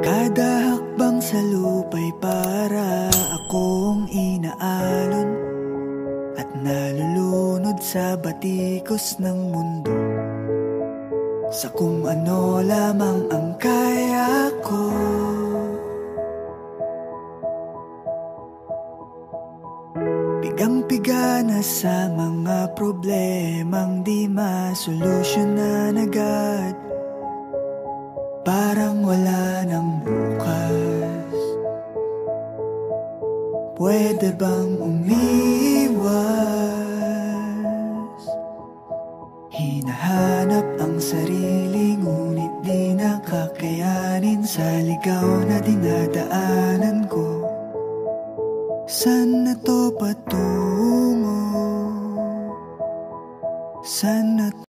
Kada hakbang sa lupa'y para akong inaalon at nalulunod sa batikos ng mundo, sa kung ano lamang ang kaya ko. Pigang-piga na sa mga problemang di masolusyonan agad, parang wala nang bukas. Pwede bang umiwas? Hinahanap ang sarili ngunit di nakakayanin sa ligaw na dinadaanan ko. Saan na to patungo? Saan na